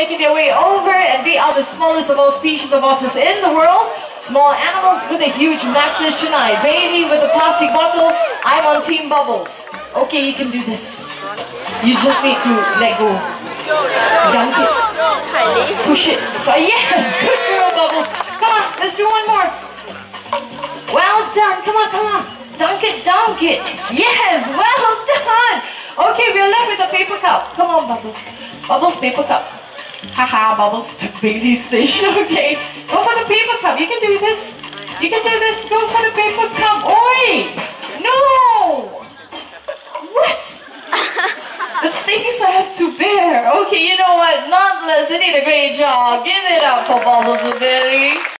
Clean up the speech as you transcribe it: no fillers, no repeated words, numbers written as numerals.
making their way over, and they are the smallest of all species of otters in the world. Small animals with a huge message tonight. Bailey with a plastic bottle. I'm on Team Bubbles. Okay, you can do this. You just need to let go. Dunk it. Push it. So yes, good girl, Bubbles. Come on, let's do one more. Well done. Come on, come on. Dunk it, dunk it. Yes, well done. Okay, we're left with a paper cup. Come on, Bubbles. Bubbles, paper cup. Haha, Bubbles took Bailey's fish. Okay, go for the paper cup. You can do this. You can do this. Go for the paper cup. Oi! No! What? The things I have to bear. Okay, you know what? Nonetheless, they did a great job. Give it up for Bubbles and Bailey.